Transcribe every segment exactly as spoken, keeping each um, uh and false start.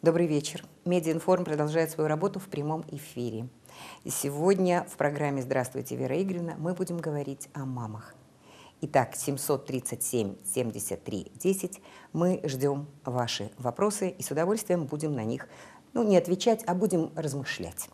Добрый вечер. Медиаинформ продолжает свою работу в прямом эфире. И сегодня в программе «Здравствуйте, Вера Игоревна» мы будем говорить о мамах. Итак, семьсот тридцать семь семьдесят три десять. Мы ждем ваши вопросы и с удовольствием будем на них, ну, не отвечать, а будем размышлять.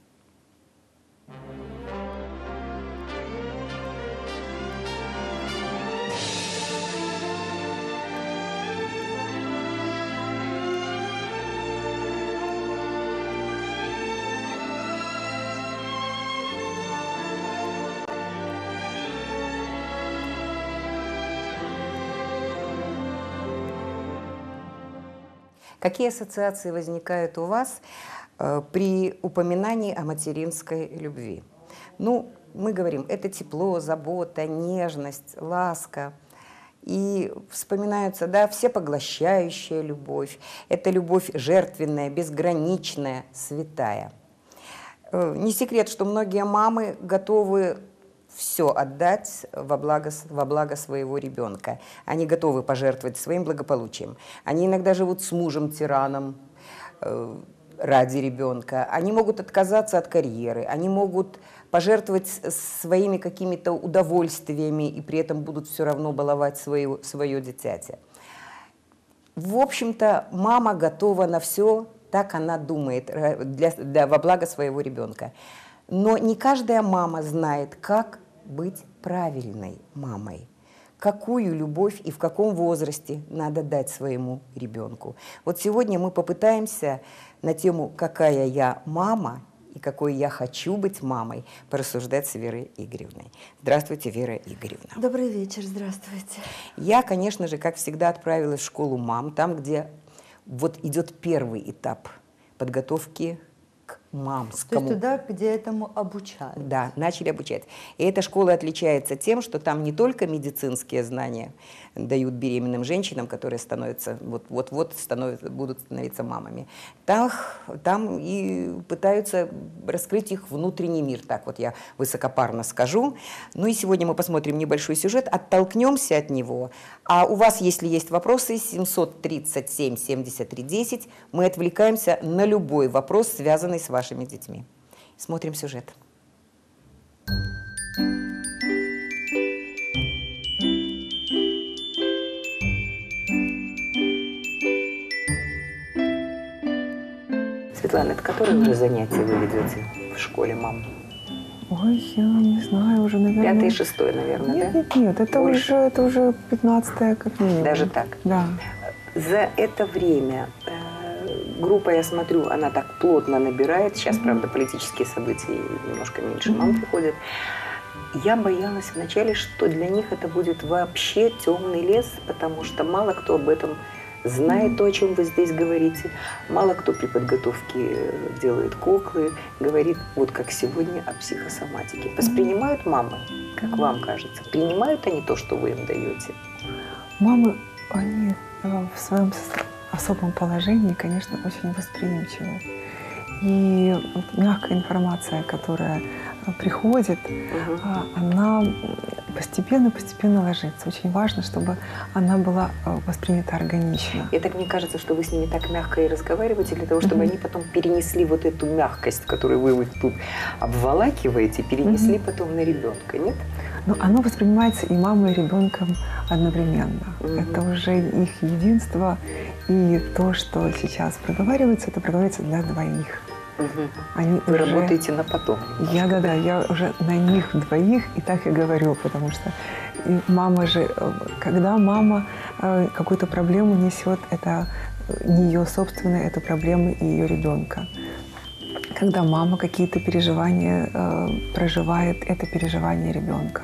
Какие ассоциации возникают у вас э, при упоминании о материнской любви? Ну, мы говорим, это тепло, забота, нежность, ласка. И вспоминаются, да, всепоглощающая любовь. Это любовь жертвенная, безграничная, святая. Э, не секрет, что многие мамы готовы все отдать во благо, во благо своего ребенка. Они готовы пожертвовать своим благополучием. Они иногда живут с мужем-тираном э, ради ребенка. Они могут отказаться от карьеры. Они могут пожертвовать своими какими-то удовольствиями и при этом будут все равно баловать свое, свое дитятя. В общем-то, мама готова на все, так она думает, для, для, во благо своего ребенка. Но не каждая мама знает, как быть правильной мамой, какую любовь и в каком возрасте надо дать своему ребенку. Вот сегодня мы попытаемся на тему «Какая я мама» и «Какой я хочу быть мамой» порассуждать с Верой Игоревной. Здравствуйте, Вера Игоревна. Добрый вечер, здравствуйте. Я, конечно же, как всегда, отправилась в школу мам, там, где вот идет первый этап подготовки мамскому. То есть туда, где этому обучают. Да, начали обучать. И эта школа отличается тем, что там не только медицинские знания дают беременным женщинам, которые становятся, вот-вот становятся, будут становиться мамами. Там, там и пытаются раскрыть их внутренний мир, так вот я высокопарно скажу. Ну и сегодня мы посмотрим небольшой сюжет, оттолкнемся от него. А у вас, если есть вопросы, семьсот тридцать семь семьдесят три десять, мы отвлекаемся на любой вопрос, связанный с вашими детьми. Смотрим сюжет. Светлана, это которое уже занятие вы ведете в школе мам? Ой, я не знаю, уже, наверное... Пятое и шестое, наверное, нет, да? Нет, нет, это уже, это уже пятнадцатое как минимум. Даже так? Да. За это время э, группа, я смотрю, она так плотно набирает. Сейчас, mm-hmm. правда, политические события, немножко меньше mm-hmm. мам приходят. Я боялась вначале, что для них это будет вообще темный лес, потому что мало кто об этом знает, то, о чем вы здесь говорите. Мало кто при подготовке делает куклы, говорит, вот как сегодня, о психосоматике. Воспринимают мамы, как вам кажется? Принимают они то, что вы им даете? Мамы, они в своем особом положении, конечно, очень восприимчивы. И вот мягкая информация, которая приходит, угу. она постепенно-постепенно ложится. Очень важно, чтобы она была воспринята органично. И так мне кажется, что вы с ними так мягко и разговариваете, для того, чтобы mm-hmm. они потом перенесли вот эту мягкость, которую вы вот тут обволакиваете, перенесли mm-hmm. потом на ребенка, нет? Ну, оно воспринимается и мамой, и ребенком одновременно. Mm-hmm. Это уже их единство, и то, что сейчас проговаривается, это проговаривается для двоих. Угу. Они Вы уже... работаете на потом. Я, да, да, я уже на них двоих и так и говорю, потому что и мама же, когда мама э, какую-то проблему несет, это не ее собственная, это проблемы и ее ребенка. Когда мама какие-то переживания э, проживает, это переживания ребенка.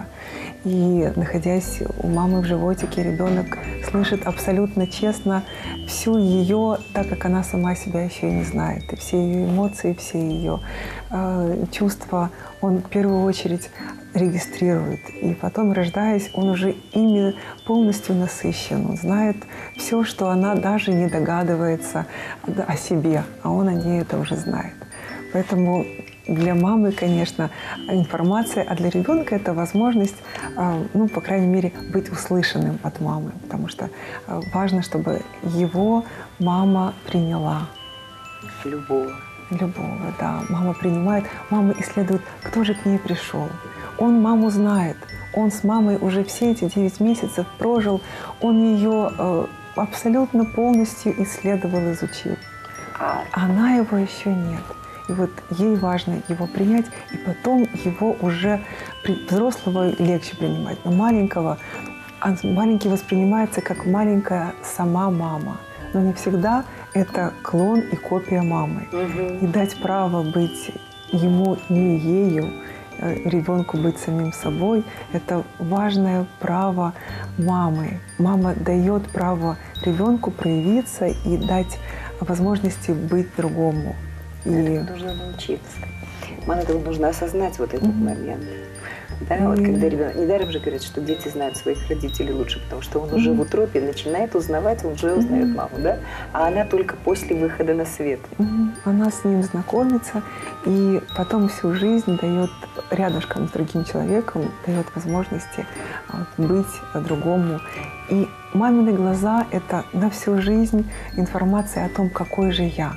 И находясь у мамы в животике, ребенок слышит абсолютно честно всю ее, так как она сама себя еще и не знает. И все ее эмоции, все ее э, чувства он в первую очередь регистрирует. И потом, рождаясь, он уже ими полностью насыщен. Он знает все, что она даже не догадывается о себе, а он о ней это уже знает. Поэтому для мамы, конечно, информация, а для ребенка это возможность, ну, по крайней мере, быть услышанным от мамы, потому что важно, чтобы его мама приняла. любого. Любого, да. Мама принимает, мама исследует, кто же к ней пришел. Он маму знает. Он с мамой уже все эти девять месяцев прожил. Он ее э, абсолютно полностью исследовал, изучил. А она его еще нет. И вот ей важно его принять, и потом его уже взрослого легче принимать. Но маленького, маленький воспринимается как маленькая сама мама. Но не всегда это клон и копия мамы. Угу. И дать право быть ему не ею, ребенку быть самим собой, это важное право мамы. Мама дает право ребенку проявиться и дать возможности быть другому. И это нужно научиться. Маме этого нужно осознать вот этот mm-hmm. момент. Да, mm-hmm. вот когда ребенок, недаром же говорят, что дети знают своих родителей лучше, потому что он mm-hmm. уже в утробе начинает узнавать, он уже узнает mm-hmm. маму, да? А она только после выхода на свет. Mm-hmm. Она с ним знакомится и потом всю жизнь дает рядышком с другим человеком, дает возможности быть другому. И мамины глаза – это на всю жизнь информация о том, какой же я.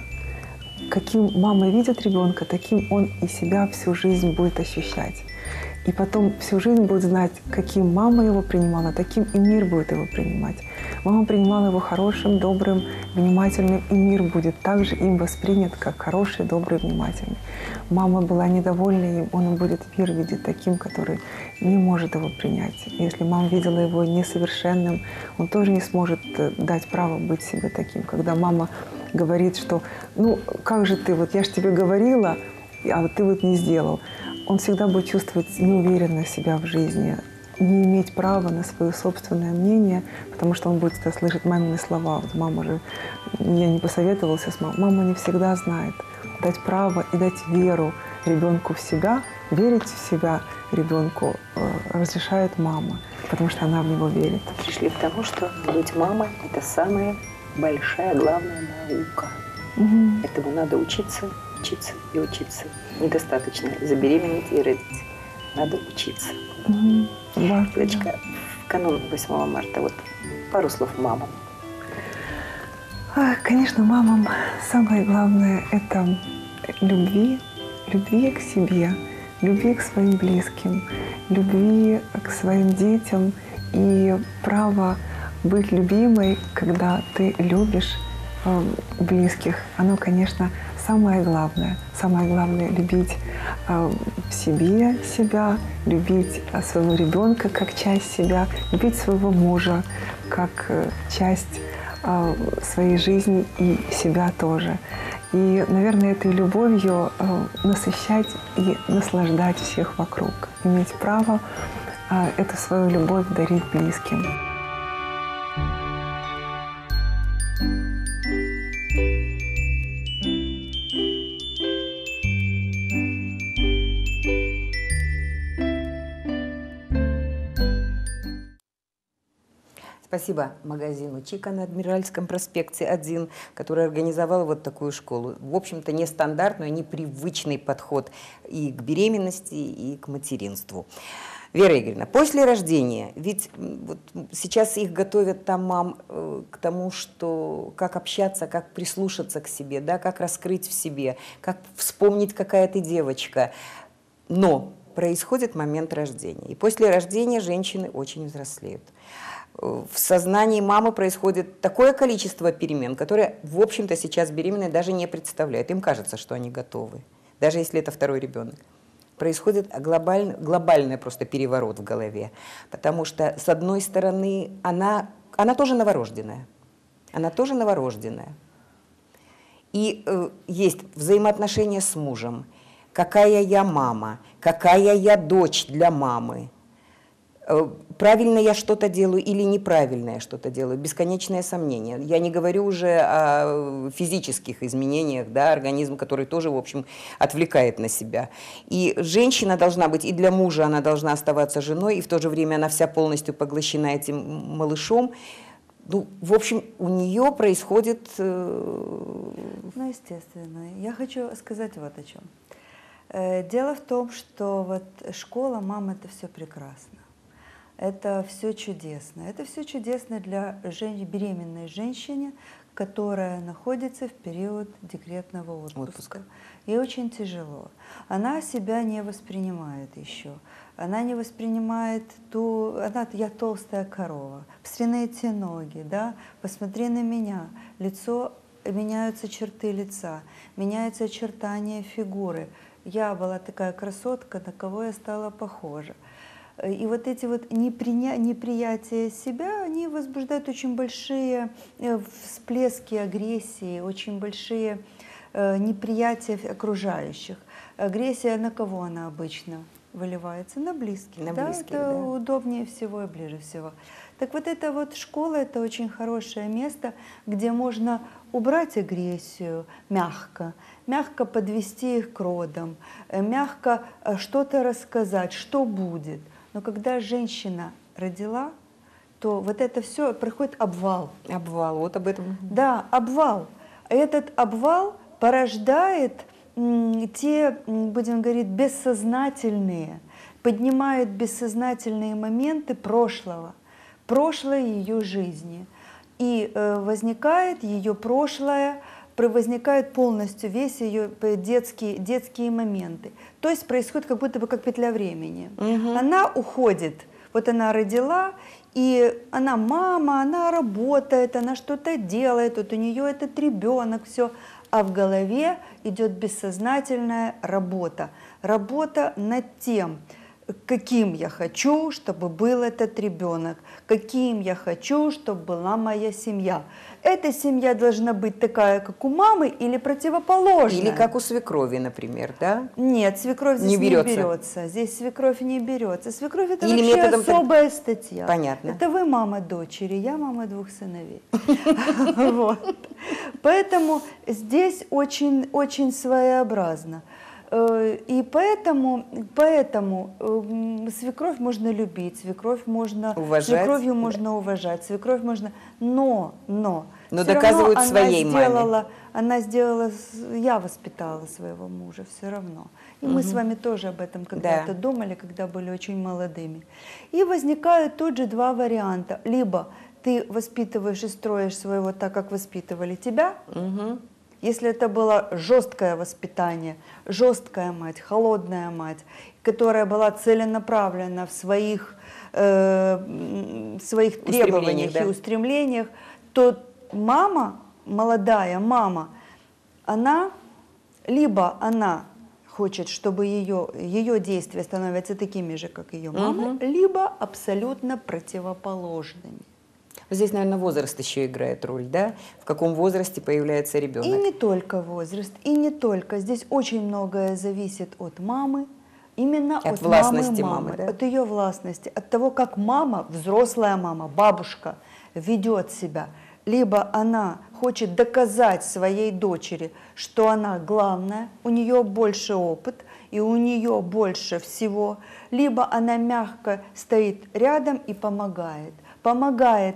Каким мама видит ребенка, таким он и себя всю жизнь будет ощущать. И потом всю жизнь будет знать, каким мама его принимала, таким и мир будет его принимать. Мама принимала его хорошим, добрым, внимательным, и мир будет также им воспринят, как хороший, добрый, внимательный. Мама была недовольна им, он будет мир видеть таким, который не может его принять. Если мама видела его несовершенным, он тоже не сможет дать право быть себе таким. Когда мама говорит, что «ну, как же ты, вот я же тебе говорила, а вот ты вот не сделал». Он всегда будет чувствовать неуверенность себя в жизни, не иметь права на свое собственное мнение, потому что он будет всегда слышать мамины слова. Вот мама же, я не посоветовался с мамой, мама не всегда знает. Дать право и дать веру ребенку в себя, верить в себя ребенку э, разрешает мама, потому что она в него верит. Пришли к тому, что быть мамой – это самая большая, главная наука. Угу. Этому надо учиться, учиться и учиться. Недостаточно забеременеть и родить. Надо учиться. Угу. Дочка, в канун восьмого марта вот пару слов мамам. Конечно, мамам самое главное – это любви, любви к себе, любви к своим близким, любви к своим детям и право быть любимой, когда ты любишь э, близких. Оно, конечно, самое главное. Самое главное – любить э, в себе себя, любить своего ребенка как часть себя, любить своего мужа как э, часть э, своей жизни и себя тоже. И, наверное, этой любовью э, насыщать и наслаждать всех вокруг. Иметь право э, эту свою любовь дарить близким. Спасибо магазину Чика на Адмиральском проспекте один, который организовал вот такую школу. В общем-то, нестандартный, непривычный подход и к беременности, и к материнству. Вера Игоревна, после рождения, ведь вот сейчас их готовят там мам э, к тому, что как общаться, как прислушаться к себе, да, как раскрыть в себе, как вспомнить, какая ты девочка. Но происходит момент рождения. И после рождения женщины очень взрослеют. В сознании мамы происходит такое количество перемен, которые, в общем-то, сейчас беременные даже не представляют. Им кажется, что они готовы, даже если это второй ребенок. Происходит глобальный, глобальный просто переворот в голове, потому что, с одной стороны, она, она тоже новорожденная. Она тоже новорожденная. И э, есть взаимоотношения с мужем. Какая я мама, какая я дочь для мамы. Правильно я что-то делаю или неправильно я что-то делаю, бесконечное сомнение. Я не говорю уже о физических изменениях, да, организма, который тоже, в общем, отвлекает на себя. И женщина должна быть, и для мужа она должна оставаться женой, и в то же время она вся полностью поглощена этим малышом. Ну, в общем, у нее происходит... Ну, естественно. Я хочу сказать вот о чем. Дело в том, что вот школа мам – это все прекрасно. Это все чудесно. Это все чудесно для жен... беременной женщины, которая находится в период декретного отпуска. Отпуска. Ей очень тяжело. Она себя не воспринимает еще. Она не воспринимает ту... Она, я толстая корова. Посмотри на эти ноги, да? Посмотри на меня. Лицо, меняются черты лица, меняются очертания фигуры. Я была такая красотка, на кого я стала похожа. И вот эти вот неприня... неприятия себя, они возбуждают очень большие всплески агрессии, очень большие э, неприятия окружающих. Агрессия на кого она обычно выливается? На близких. На да? близких, Это да. удобнее всего и ближе всего. Так вот эта вот школа, это очень хорошее место, где можно убрать агрессию мягко, мягко подвести их к родам, мягко что-то рассказать, что будет. Но когда женщина родила, то вот это все проходит обвал. Обвал, вот об этом. Да, обвал. Этот обвал порождает м, те, м, будем говорить, бессознательные, поднимает бессознательные моменты прошлого, прошлой ее жизни. И э, возникает ее прошлое, возникает полностью весь ее детские, детские моменты. То есть происходит как будто бы как петля времени. Угу. Она уходит, вот она родила, и она мама, она работает, она что-то делает, вот у нее этот ребенок, все. А в голове идет бессознательная работа. Работа над тем, каким я хочу, чтобы был этот ребенок, каким я хочу, чтобы была моя семья. Эта семья должна быть такая, как у мамы, или противоположная. Или как у свекрови, например, да? Нет, свекровь здесь Не не берется. берется. Здесь свекровь не берется. Свекровь это Или вообще методом так- особая статья. Понятно. Это вы мама дочери, я мама двух сыновей. Вот. Поэтому здесь очень, очень своеобразно. И поэтому, поэтому свекровь можно любить, свекровь можно, Уважать. свекровью можно уважать, свекровь можно, но, но, Но всё доказывают равно своей она маме. сделала, она сделала, я воспитала своего мужа все равно. И мы с вами тоже об этом когда-то Да. думали, когда были очень молодыми. И возникают тут же два варианта. Либо ты воспитываешь и строишь своего так, как воспитывали тебя, Угу. если это было жесткое воспитание, жесткая мать, холодная мать, которая была целенаправлена в своих, э, м, своих требованиях да. и устремлениях, то мама, молодая мама, она, либо она хочет, чтобы ее, ее действия становятся такими же, как ее мама, Мгм. либо абсолютно противоположными. Здесь, наверное, возраст еще играет роль, да? В каком возрасте появляется И ребенок? не только возраст, и не только. Здесь очень многое зависит от мамы, именно От от, властности мамы, мамы, да? от ее властности, от того, как мама, взрослая мама, бабушка ведет себя. Либо она хочет доказать своей дочери, что она главная, у нее больше опыт, и у нее больше всего, либо она мягко стоит рядом и помогает. Помогает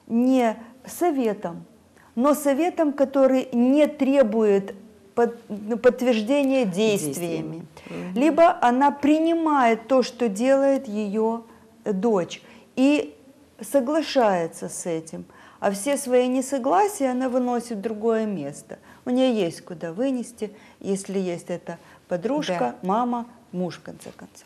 не советом, но советом, который не требует под- подтверждения действиями. Действиями. Либо она принимает то, что делает ее дочь, и соглашается с этим. А все свои несогласия она выносит в другое место. У нее есть куда вынести, если есть эта подружка, мама, муж, в конце концов.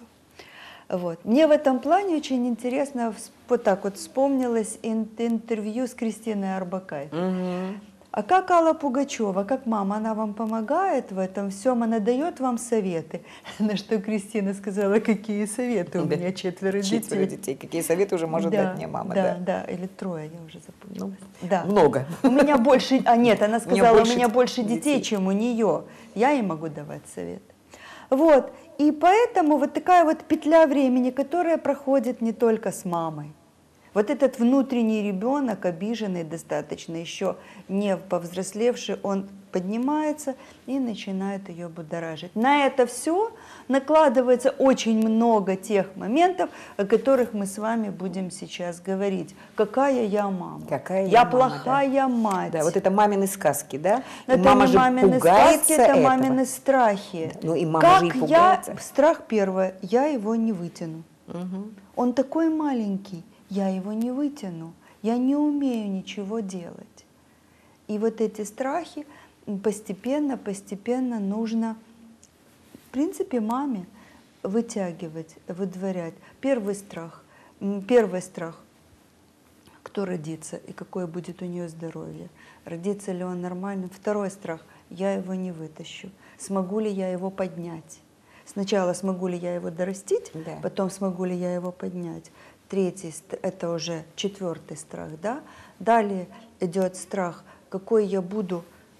Вот. Мне в этом плане очень интересно, вс- вот так вот вспомнилось ин- интервью с Кристиной Арбакайте. Мгм. А как Алла Пугачева, как мама, она вам помогает в этом всем, она дает вам советы? На что Кристина сказала, какие советы, у Да. меня четверо, Четверо детей. детей. Какие советы уже может Да, дать мне мама, да, да? да, или трое, я уже запуталась. да. Много. У меня больше, а нет, она У меня сказала, у больше меня больше детей, детей. чем у нее. Я ей могу давать совет. Вот, и поэтому вот такая вот петля времени, которая проходит не только с мамой. Вот этот внутренний ребенок, обиженный достаточно, еще не повзрослевший, он поднимается и начинает ее будоражить. На это все накладывается очень много тех моментов, о которых мы с вами будем сейчас говорить. Какая я мама? Какая я я мама, плохая мать. Да, вот это мамины сказки, да? И Это мама не же мамины пугается сказки, это этого. мамины страхи. Да, ну и мама как же и я, пугается. страх первое, я его не вытяну. Мгм. Он такой маленький, я его не вытяну. Я не умею ничего делать. И вот эти страхи постепенно, постепенно нужно, в принципе, маме вытягивать, выдворять. Первый страх, первый страх, кто родится и какое будет у нее здоровье, родится ли он нормальным. Второй страх, я его не вытащу, смогу ли я его поднять. Сначала смогу ли я его дорастить, да. Потом смогу ли я его поднять. Третий, это уже четвертый страх, да. Далее идет страх, какой я буду,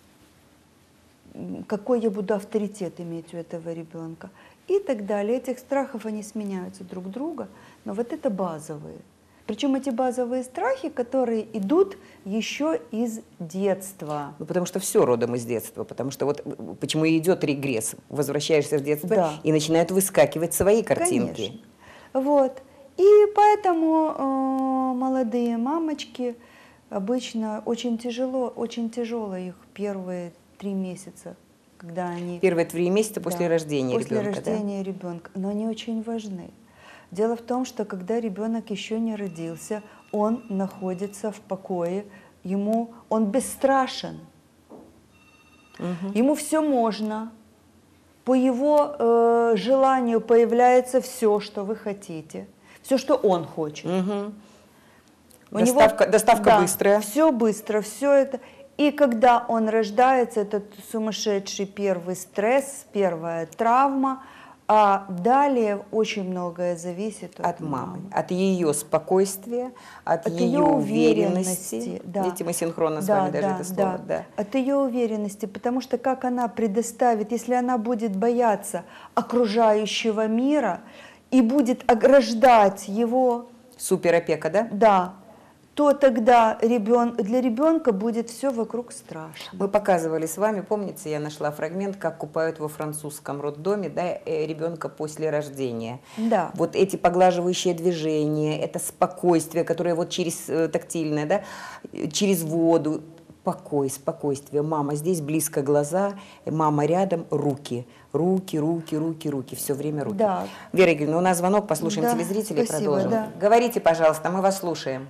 какой я буду авторитет иметь у этого ребенка. И так далее. Этих страхов, они сменяются друг друга, но вот это базовые. Причем эти базовые страхи, которые идут еще из детства. Ну, потому что все родом из детства, потому что вот почему и идет регресс. Возвращаешься в детство, да. И начинают выскакивать свои картинки. Конечно. Вот. И поэтому э, молодые мамочки обычно очень тяжело, очень тяжело их первые три месяца, когда они... Первые три месяца после да, рождения после ребенка. После рождения да? ребенка. Но они очень важны. Дело в том, что когда ребенок еще не родился, он находится в покое, ему, он бесстрашен, угу. Ему все можно, по его э, желанию появляется все, что вы хотите, все, что он хочет. Угу. У доставка него, доставка да, быстрая. Все быстро, все это. И когда он рождается, этот сумасшедший первый стресс, первая травма. А далее очень многое зависит от, от мамы, мамы, от ее спокойствия, от, от ее, ее уверенности. уверенности да. Видите, мы синхронно с да, вами да, даже это слово. Да. Да. От ее уверенности, потому что как она предоставит, если она будет бояться окружающего мира и будет ограждать его... Суперопека, да? Да. То тогда ребен... для ребенка будет все вокруг страшно. Мы показывали с вами, помните, я нашла фрагмент, как купают во французском роддоме, да, ребенка после рождения. Да. Вот эти поглаживающие движения, это спокойствие, которое вот через тактильное, да, через воду, покой, спокойствие. Мама здесь близко глаза, мама рядом, руки. Руки, руки, руки, руки, все время руки. Да. Вера Игоревна, у нас звонок, послушаем да, телезрителей и спасибо, продолжим. Да. Говорите, пожалуйста, мы вас слушаем.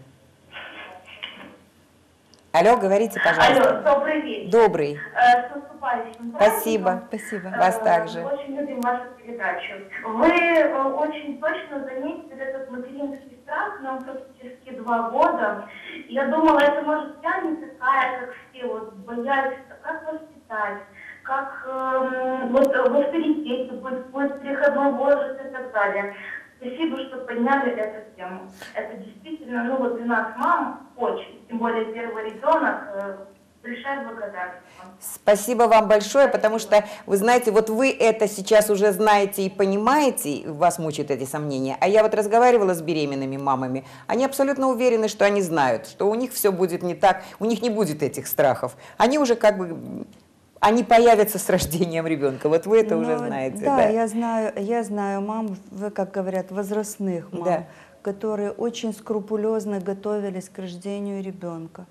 Алло, говорите, пожалуйста. Алло, добрый вечер. Добрый. С наступающим праздником. Спасибо. Спасибо. Вас также. Мы очень любим вашу передачу. Вы очень точно заметили этот материнский страх, нам практически два года. Я думала, это может я не такая, как все, вот боялись, как воспитать, как э, вот в авторитете будет, будет переходной возраст и так далее. Спасибо, что подняли эту тему. Это действительно, ну вот для нас, мам, очень, тем более первый ребенок, э, большая благодарность. Спасибо вам большое, потому что, вы знаете, вот вы это сейчас уже знаете и понимаете, вас мучают эти сомнения, а я вот разговаривала с беременными мамами, они абсолютно уверены, что они знают, что у них все будет не так, у них не будет этих страхов. Они уже как бы... Они появятся с рождением ребенка. Вот вы это Но, уже знаете. Да, да, я знаю, я знаю мам, вы, как говорят, возрастных мам, да. которые очень скрупулезно готовились к рождению ребенка,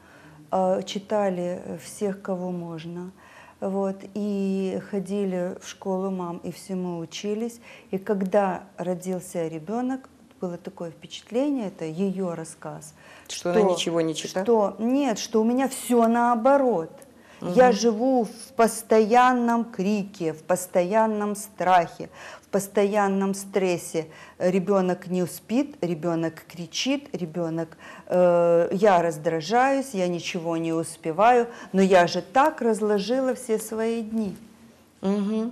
читали всех, кого можно, вот, и ходили в школу мам, и всему учились. И когда родился ребенок, было такое впечатление, это ее рассказ, что, что она ничего не читала? Что, нет, что у меня все наоборот. Я живу в постоянном крике, в постоянном страхе, в постоянном стрессе. Ребенок не спит, ребенок кричит, ребенок, э, я раздражаюсь, я ничего не успеваю, но я же так разложила все свои дни. Угу.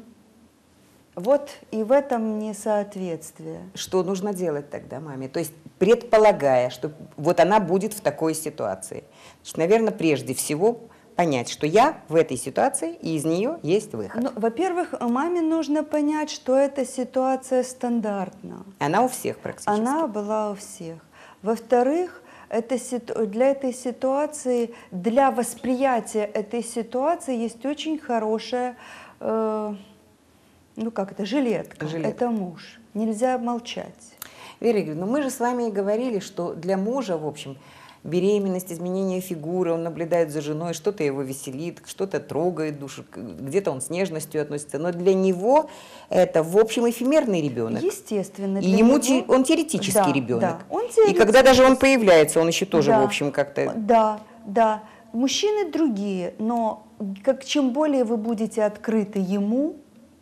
Вот и в этом несоответствие. Что нужно делать тогда маме? То есть предполагая, что вот она будет в такой ситуации. Значит, наверное, прежде всего... понять, что я в этой ситуации, и из нее есть выход. Ну, во-первых, маме нужно понять, что эта ситуация стандартна. Она у всех практически. Она была у всех. Во-вторых, это, для этой ситуации, для восприятия этой ситуации есть очень хорошая, э, ну как это, жилетка. Жилетка. Это муж. Нельзя молчать. Вера Игоревна, мы же с вами и говорили, что для мужа, в общем, беременность, изменение фигуры, он наблюдает за женой, что-то его веселит, что-то трогает душу, где-то он с нежностью относится. Но для него это, в общем, эфемерный ребенок. Естественно. И ему него... он теоретический да, ребенок. Да, он теоретический. И когда даже он появляется, он еще тоже, да, в общем, как-то... Да, да. Мужчины другие, но как, чем более вы будете открыты ему,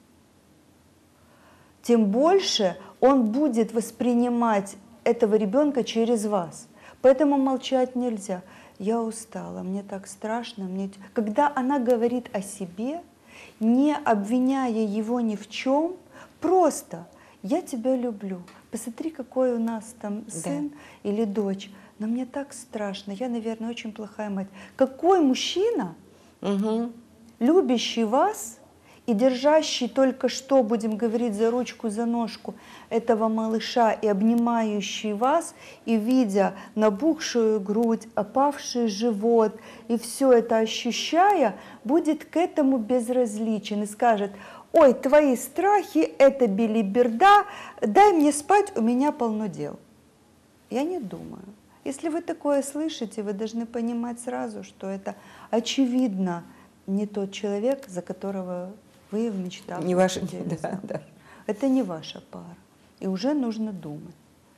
тем больше он будет воспринимать этого ребенка через вас. Поэтому молчать нельзя. Я устала, мне так страшно. Мне... Когда она говорит о себе, не обвиняя его ни в чем, просто «я тебя люблю, посмотри, какой у нас там сын да. или дочь, но мне так страшно, я, наверное, очень плохая мать». Какой мужчина, угу. любящий вас и держащий только что, будем говорить, за ручку, за ножку этого малыша и обнимающий вас, и видя набухшую грудь, опавший живот, и все это ощущая, будет к этому безразличен и скажет: «Ой, твои страхи – это белиберда, дай мне спать, у меня полно дел». Я не думаю. Если вы такое слышите, вы должны понимать сразу, что это очевидно не тот человек, за которого вы в мечтах. Не ваша, да, да. Это не ваша пара. И уже нужно думать,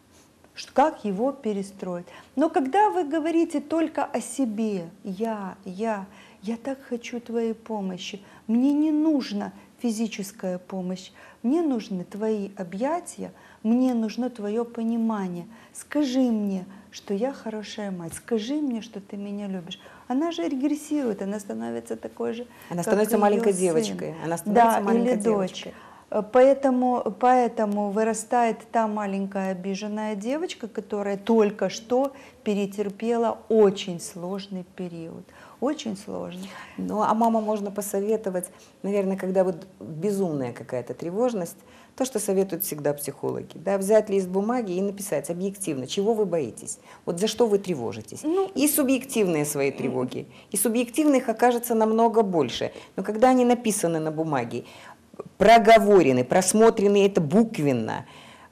как его перестроить. Но когда вы говорите только о себе, я, я, я так хочу твоей помощи, мне не нужна физическая помощь, мне нужны твои объятия, мне нужно твое понимание. Скажи мне, что я хорошая мать, скажи мне, что ты меня любишь. Она же регрессирует, она становится такой же, она становится маленькой девочкой, она становится да, маленькой или девочкой. Дочь. Поэтому, поэтому вырастает та маленькая обиженная девочка, которая только что перетерпела очень сложный период. Очень сложно. Ну, а мама можно посоветовать, наверное, когда вот безумная какая-то тревожность, то, что советуют всегда психологи, да, взять лист бумаги и написать объективно, чего вы боитесь, вот за что вы тревожитесь. Ну, и субъективные свои тревоги, и субъективных окажется намного больше. Но когда они написаны на бумаге, проговорены, просмотрены это буквенно,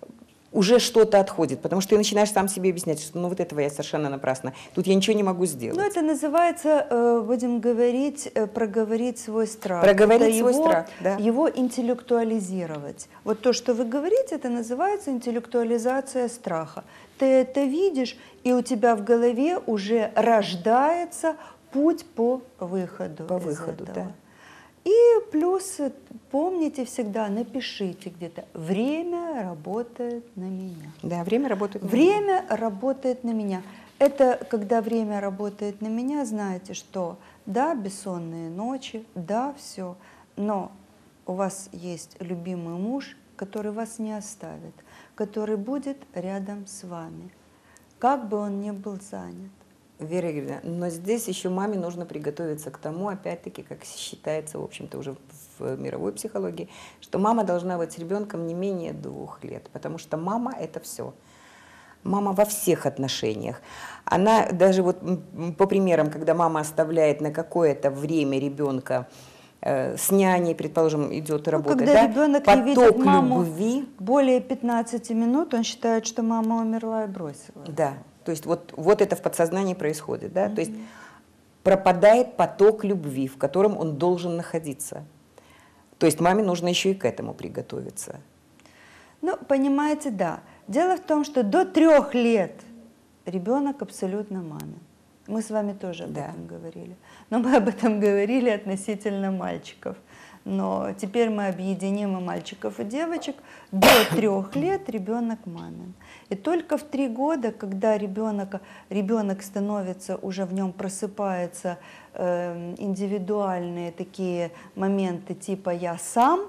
уже что-то отходит, потому что ты начинаешь сам себе объяснять, что ну вот этого я совершенно напрасно, тут я ничего не могу сделать. Ну это называется, будем говорить, проговорить свой страх. Проговорить это свой его, страх, да. Его интеллектуализировать. Вот то, что вы говорите, это называется интеллектуализация страха. Ты это видишь, и у тебя в голове уже рождается путь по выходу. По выходу, этого. да. И плюс помните всегда, напишите где-то: время работает на меня. Да, время работает на время меня. Время работает на меня. Это когда время работает на меня, знаете, что да, бессонные ночи, да, все, но у вас есть любимый муж, который вас не оставит, который будет рядом с вами, как бы он ни был занят. Вера Игоревна, но здесь еще маме нужно приготовиться к тому, опять-таки, как считается, в общем-то, уже в мировой психологии, что мама должна быть с ребенком не менее двух лет, потому что мама – это все. Мама во всех отношениях. Она даже вот по примерам, когда мама оставляет на какое-то время ребенка э, с няней, предположим, идет ну, работа, когда да? ребенок поток не видит маму любви. Более пятнадцати минут, он считает, что мама умерла и бросила. Да. То есть вот, вот это в подсознании происходит, да? Mm-hmm. То есть пропадает поток любви, в котором он должен находиться. То есть маме нужно еще и к этому приготовиться. Ну, понимаете, да. Дело в том, что до трех лет ребенок абсолютно мамин. Мы с вами тоже об да. этом говорили. Но мы об этом говорили относительно мальчиков. Но теперь мы объединим и мальчиков, и девочек. До трех лет ребенок мамин. И только в три года, когда ребенок, ребенок становится, уже в нем просыпаются э, индивидуальные такие моменты типа «я сам»,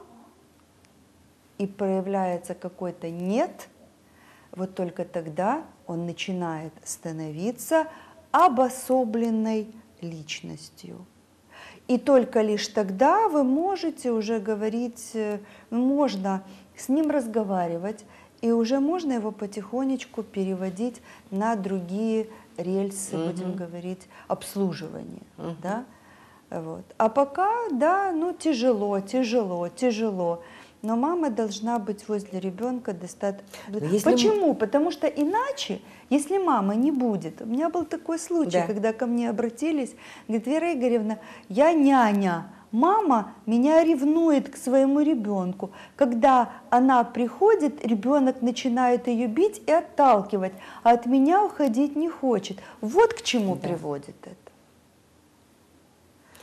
и проявляется какой-то «нет», вот только тогда он начинает становиться обособленной личностью. И только лишь тогда вы можете уже говорить, можно с ним разговаривать, и уже можно его потихонечку переводить на другие рельсы, mm-hmm. будем говорить, обслуживания. Mm-hmm. Да? Вот. А пока, да, ну тяжело, тяжело, тяжело. Но мама должна быть возле ребенка достаточно. Почему? Мы... Потому что иначе, если мама не будет... У меня был такой случай, да. когда ко мне обратились, говорит: Вера Игоревна, я няня, мама меня ревнует к своему ребенку. Когда она приходит, ребенок начинает ее бить и отталкивать, а от меня уходить не хочет. Вот к чему да. приводит это.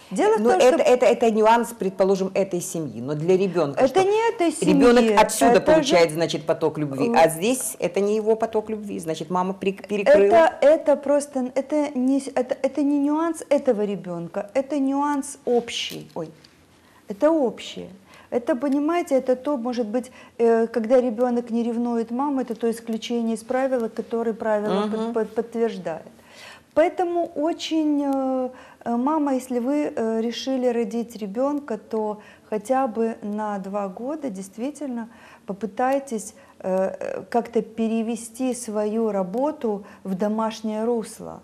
Дело в Но том, это, что... это, это нюанс, предположим, этой семьи. Но для ребенка Это что? не этой семьи. Ребенок отсюда это получает, же... значит, поток любви, а здесь это не его поток любви, значит, мама перекрыла. Это, это просто, это не, это, это не нюанс этого ребенка, это нюанс общий. Ой, это общее. Это, понимаете, это то, может быть, э, когда ребенок не ревнует маму, это то исключение из правила, которое правило Угу. под, под, подтверждает. Поэтому очень, э, мама, если вы э, решили родить ребенка, то хотя бы на два года действительно попытайтесь э, как-то перевести свою работу в домашнее русло.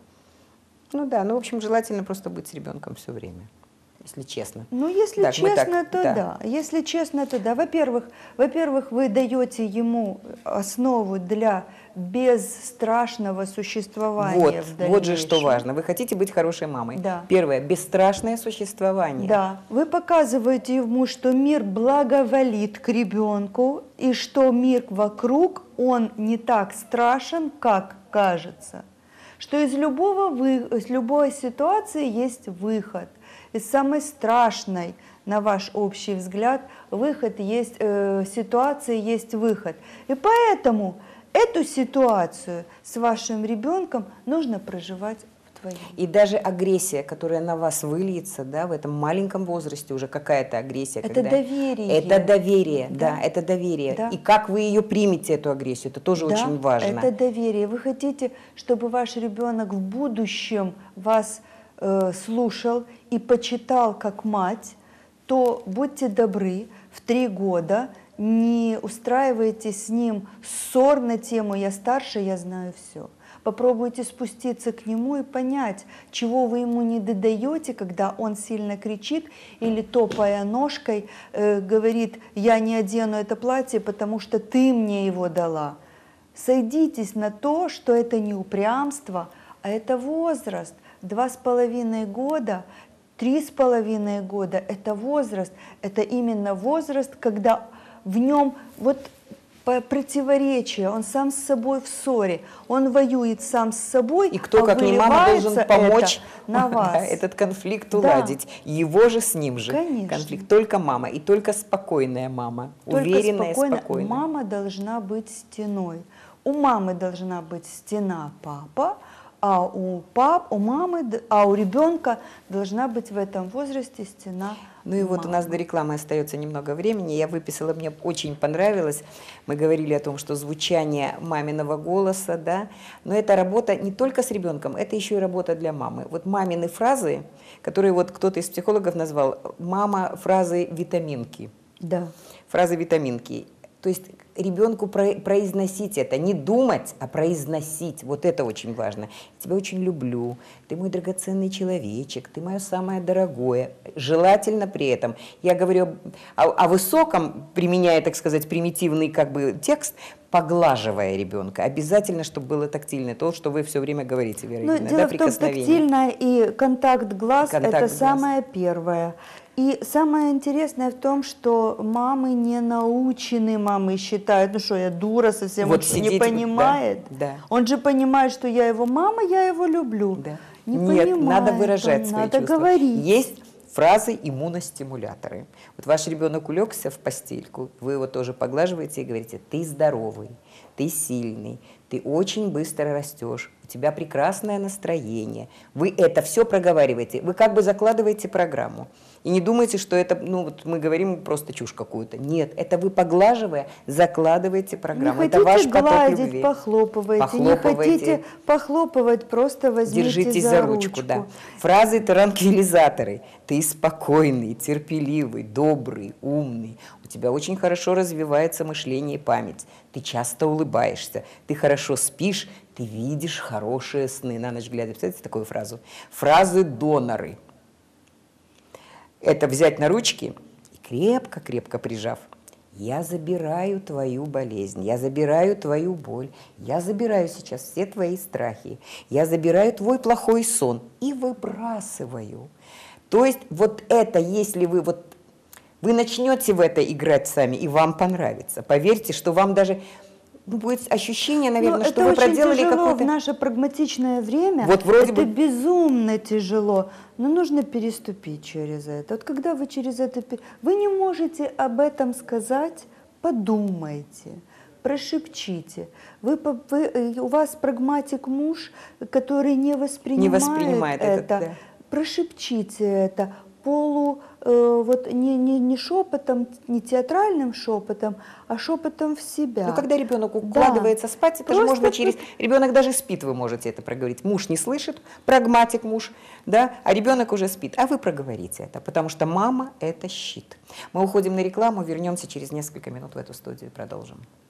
Ну да, ну в общем желательно просто быть с ребенком все время, если честно. Ну, если Так, мы честно, так, то да. да. Если честно, то да. Во-первых, во-первых, вы даете ему основу для бесстрашного существования Вот, в дальнейшем. вот же что важно. Вы хотите быть хорошей мамой. Да. Первое, бесстрашное существование. Да, вы показываете ему, что мир благоволит к ребенку, и что мир вокруг, он не так страшен, как кажется. Что из, любого вы, из любой ситуации есть выход. Из самой страшной, на ваш общий взгляд, выход есть, э, ситуации есть выход. И поэтому эту ситуацию с вашим ребенком нужно проживать вдвоем. И даже агрессия, которая на вас выльется, да, в этом маленьком возрасте уже какая-то агрессия. Это когда... доверие. Это доверие, да, Да. это доверие. Да. И как вы ее примете, эту агрессию, это тоже Да, очень важно. это доверие. Вы хотите, чтобы ваш ребенок в будущем вас э, слушал и почитал как мать, то будьте добры, в три года не устраивайте с ним ссор на тему «я старше, я знаю все». Попробуйте спуститься к нему и понять, чего вы ему не додаете, когда он сильно кричит или, топая ножкой, э, говорит «я не одену это платье, потому что ты мне его дала». Сойдитесь на то, что это не упрямство, а это возраст. Два с половиной года, три с половиной года – это возраст. Это именно возраст, когда в нем вот противоречие, он сам с собой в ссоре, он воюет сам с собой, И кто, а как не мама, должен выливается помочь это на вас. да, этот конфликт Да. уладить. Его же с ним же Конечно. конфликт. Только мама, и только спокойная мама, Только уверенная, спокойно. спокойная. Мама должна быть стеной. У мамы должна быть стена папа, а у пап, у мамы, д- а у ребенка должна быть в этом возрасте стена. Ну и вот у мамы. нас до рекламы остается немного времени. Я выписала, мне очень понравилось. Мы говорили о том, что звучание маминого голоса, да, но это работа не только с ребенком, это еще и работа для мамы. Вот мамины фразы, которые вот кто-то из психологов назвал, мама фразы витаминки. Да. Фразы витаминки. То есть ребенку про- произносить это, не думать, а произносить. Вот это очень важно. Я тебя очень люблю, ты мой драгоценный человечек, ты мое самое дорогое. Желательно при этом. Я говорю о, о высоком, применяя, так сказать, примитивный как бы текст, поглаживая ребенка. Обязательно, чтобы было тактильно. То, что вы все время говорите, Вера Ну, Юрьевна, дело да, в том, прикосновение. тактильное и контакт глаз Контакт это глаз. самое первое. И самое интересное в том, что мамы не научены, мамы считают, ну что, я дура совсем, Вот он что, не сидеть вот, понимает. да, да. Он же понимает, что я его мама, я его люблю. Да. Не Нет, понимает надо он, выражать свои надо чувства. говорить. Есть фразы иммуностимуляторы. Вот ваш ребенок улегся в постельку, вы его тоже поглаживаете и говорите: ты здоровый, ты сильный, ты очень быстро растешь, у тебя прекрасное настроение. Вы это все проговариваете, вы как бы закладываете программу. И не думайте, что это, ну вот мы говорим просто чушь какую-то. Нет, это вы, поглаживая, закладываете программу. Не это хотите ваш поток гладить, любви. похлопывайте. Похлопывайте. Не хотите похлопывать, просто возьмите Держитесь за, за ручку, да. Фразы транквилизаторы. Ты спокойный, терпеливый, добрый, умный. У тебя очень хорошо развивается мышление и память. Ты часто улыбаешься, ты хорошо спишь, ты видишь хорошие сны на ночь глядя. Представляете такую фразу? Фразы доноры. Это взять на ручки и крепко-крепко прижав. Я забираю твою болезнь, я забираю твою боль, я забираю сейчас все твои страхи, я забираю твой плохой сон и выбрасываю. То есть вот это, если вы вот вы начнете в это играть сами, и вам понравится. Поверьте, что вам даже ну, будет ощущение, Но наверное, что это вы очень проделали тяжело в какой-то... наше прагматичное время. Вот вроде это бы- безумно тяжело, но нужно переступить через это. Вот когда вы через это... пе- Вы не можете об этом сказать, подумайте, прошепчите. Вы, по- вы, э, у вас прагматик муж, который не воспринимает, Не воспринимает это. этот, да. Прошепчите это полу, э, вот не, не, не шепотом, не театральным шепотом, а шепотом в себя. Ну, когда ребенок Да. укладывается спать, это же Просто можно через... Ребенок даже спит, вы можете это проговорить. Муж не слышит, прагматик муж, да, а ребенок уже спит. А вы проговорите это, потому что мама – это щит. Мы уходим на рекламу, вернемся через несколько минут в эту студию и продолжим.